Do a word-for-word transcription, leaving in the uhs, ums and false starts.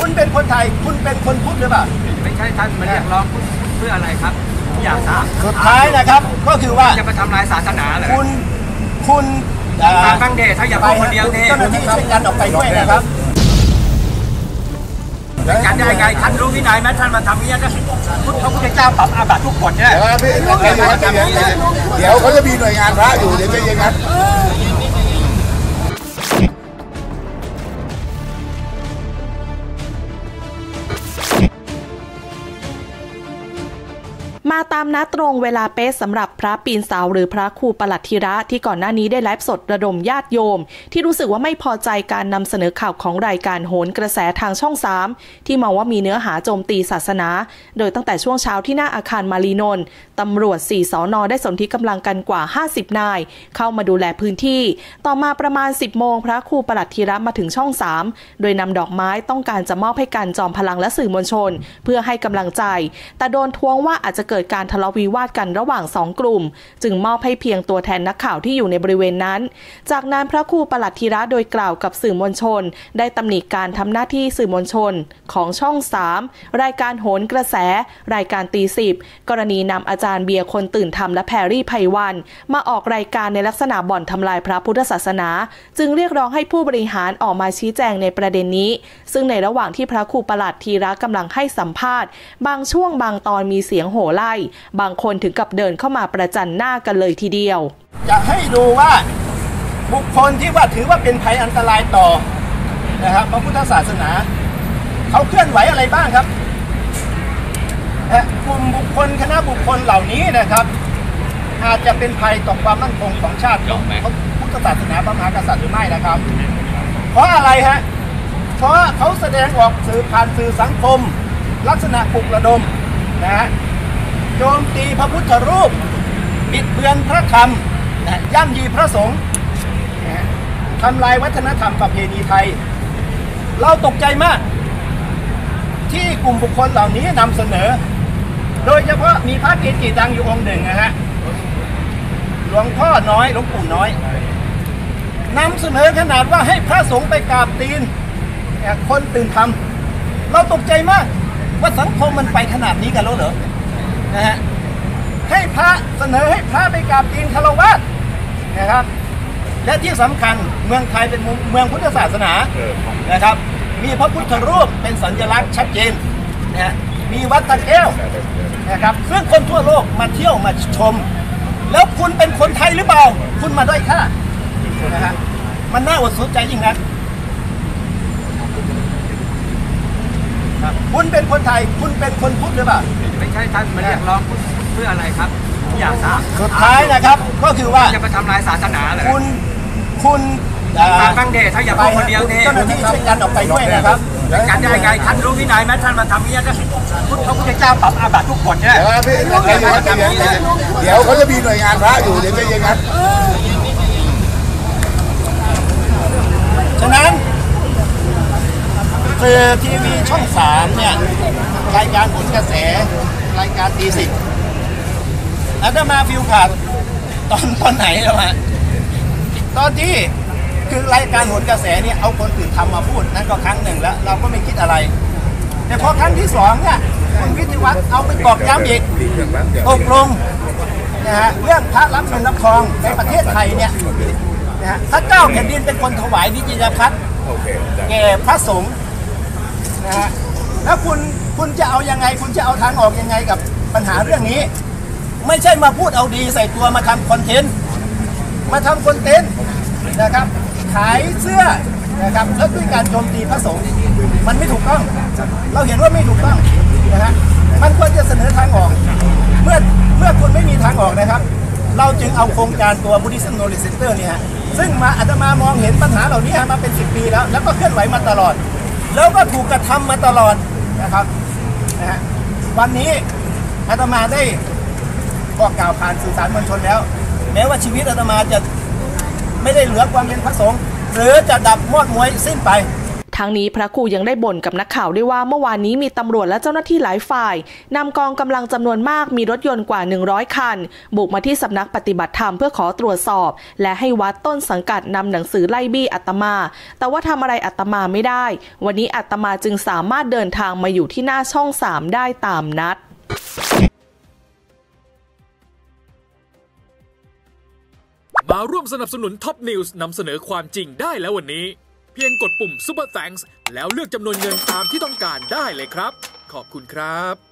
คุณเป็นคนไทยคุณเป็นคนพุทธหรือเปล่าไม่ใช่ท่านมาเรียกร้องเพื่ออะไรครับอยากทราบสุดท้ายนะครับก็คือว่าจะไปทำลายศาสนาเหรอคุณคุณฟังเดชถ้าอย่าพูดคนเดียวเดชเจ้าหน้าที่ช่วยกันออกไปด้วยนะครับการได้ไงท่านรู้วินัยไหมท่านมาทำนี้ก็พุทธพระพุทธเจ้าปรับอาบัติทุกกฎใช่ไหมเดี๋ยวเขาจะมีหน่วยงานพระอยู่เดี๋ยวจะยังไงมาตามนัดตรงเวลาเป๊ะสำหรับพระปีนเสาหรือพระครูประหลัดธีระที่ก่อนหน้านี้ได้ไลฟ์สดระดมญาติโยมที่รู้สึกว่าไม่พอใจการนำเสนอข่าวของรายการโหนกระแสทางช่องสามที่มองว่ามีเนื้อหาโจมตีศาสนาโดยตั้งแต่ช่วงเช้าที่หน้าอาคารมารีนนท์ตำรวจสี่สน.ได้สนธิกำลังกันกว่าห้าสิบนายเข้ามาดูแลพื้นที่ต่อมาประมาณสิบโมงพระครูประหลัดธีระมาถึงช่องสามโดยนำดอกไม้ต้องการจะมอบให้กันจอมพลังและสื่อมวลชนเพื่อให้กำลังใจแต่โดนท้วงว่าอาจจะเกิดการทะเลาะวิวาทกันระหว่างสองกลุ่มจึงมอบให้เพียงตัวแทนนักข่าวที่อยู่ในบริเวณนั้นจากนั้นพระครูประหลัดธีระโดยกล่าวกับสื่อมวลชนได้ตำหนิการทำหน้าที่สื่อมวลชนของช่องสามรายการโหนกระแสรายการตีสิบกรณีนำอาจารย์เบียร์คนตื่นธรรมและแพรรี่ไพวันมาออกรายการในลักษณะบ่อนทำลายพระพุทธศาสนาจึงเรียกร้องให้ผู้บริหารออกมาชี้แจงในประเด็นนี้ซึ่งในระหว่างที่พระครูประหลัดธีระกำลังให้สัมภาษณ์บางช่วงบางตอนมีเสียงโห่ไล่บางคนถึงกับเดินเข้ามาประจันหน้ากันเลยทีเดียวจะให้ดูว่าบุคคลที่ว่าถือว่าเป็นภัยอันตรายต่อนะครับพระพุทธศาสนาเขาเคลื่อนไหวอะไรบ้างครับกลุ่มบุคคลคณะบุคคลเหล่านี้นะครับอาจจะเป็นภัยต่อความมั่นคงของชาติของพุทธศาสนาพระมหากษัตริย์หรือไม่นะครับเพราะอะไรฮะเพราะเขาแสดงออกสื่อผ่านสื่อสังคมลักษณะปลุกระดมนะฮะโจมตีพระพุทธรูปบิดเบือนพระธรรมนะย่ำยีพระสงฆ์นะทำลายวัฒนธรรมประเพณีไทยเราตกใจมากที่กลุ่มบุคคลเหล่านี้นำเสนอโดยเฉพาะมีพระเกจิดังอยู่องค์หนึ่งนะฮะหลวงพ่อน้อยหลวงปู่น้อยนำเสนอขนาดว่าให้พระสงฆ์ไปกราบตีนคนตื่นธรรมเราตกใจมากว่าสังคมมันไปขนาดนี้กันแล้วเหรอนะฮะให้พระเสนอให้พระไปกราบตีนฆราวาสนะครับและที่สำคัญเมืองไทยเป็นเมืองพุทธศาสนานะครับมีพระพุทธรูปเป็นสัญลักษณ์ชัดเจนนะมีวัดตะแก้วนะครับซึ่งคนทั่วโลกมาเที่ยวมาชมแล้วคุณเป็นคนไทยหรือเปล่าคุณมาด้อยค่านะฮะมันน่าอดสูใจยิ่งนักคุณเป็นคนไทยคุณเป็นคนพุทธหรือเปล่าไม่ใช่ท่านมาเรียกร้องเพื่ออะไรครับอยากทราบสุดท้ายนะครับก็คือว่าจะไปทำลายศาสนาเหรอคุณคุณฟังเดชถ้าอย่าพูดคนเดียวเดชเจ้าหน้าที่ช่วยกันออกไปด้วยนะครับการได้ไงท่านรู้วินัยไหมท่านมาทำนี้ก็พุทธพระพุทธเจ้าปรับอาบัติทุกกฎใช่ไหมเดี๋ยวเขาจะมีหน่วยงานพระอยู่เดี๋ยวจะยังไงฉะนั้นคือทีวีช่องสามเนี่ยรายการผลกระแสรายการตีสิบอาตมาฟิลขาดตอนตอนไหนแล้วฮะตอนที่คือรายการผลกระแสเนี่ยเอาคนอื่นทำมาพูดนั่นก็ครั้งหนึ่งแล้วเราก็ไม่คิดอะไรแต่พอครั้งที่สองเนี่ยคุณวิทยวัฒน์เอาไปตอกย้ำอีกตกลงนะฮะเรื่องพระรับเงินรับทองในประเทศไทยเนี่ยนะฮะพระเจ้าแผ่นดินเป็นคนถวายนิติยพัฒน์แก่พระสงฆ์นะฮะแล้วคุณคุณจะเอายังไงคุณจะเอาทางออกยังไงกับปัญหาเรื่องนี้ไม่ใช่มาพูดเอาดีใส่ตัวมาทำคอนเทนต์มาทำคอนเทนต์นะครับขายเสื้อนะครับแล้วด้วยการโจมตีพระสงฆ์มันไม่ถูกต้องเราเห็นว่าไม่ถูกต้องนะฮะมันควรจะเสนอทางออกเมื่อเมื่อคุณไม่มีทางออกนะครับเราจึงเอาโครงการตัว Buddhism Knowledge Center เนี่ยซึ่งมาอาตมามองเห็นปัญหาเหล่านี้มาเป็นสิบปีแล้วแล้วก็เคลื่อนไหวมาตลอดแล้วก็ถูกกระทำมาตลอดนะครับนะฮะวันนี้อาตมาได้บอกกล่าวผ่านสื่อสารมวลชนแล้วแม้ว่าชีวิตอาตมาจะไม่ได้เหลือความเป็นพระสงฆ์หรือจะดับมอดมวยสิ้นไปทั้งนี้พระครูยังได้บ่นกับนักข่าวด้วยว่าเมื่อวานนี้มีตำรวจและเจ้าหน้าที่หลายฝ่ายนำกองกำลังจำนวนมากมีรถยนต์กว่าหนึ่งร้อยคันบุกมาที่สำนักปฏิบัติธรรมเพื่อขอตรวจสอบและให้วัดต้นสังกัดนำหนังสือไล่บี้อาตมาแต่ว่าทำอะไรอาตมาไม่ได้วันนี้อาตมาจึงสามารถเดินทางมาอยู่ที่หน้าช่องสามได้ตามนัดมาร่วมสนับสนุนท็อปนิวส์นำเสนอความจริงได้แล้ววันนี้เพียงกดปุ่ม Super Thanks แล้วเลือกจำนวนเงินตามที่ต้องการได้เลยครับขอบคุณครับ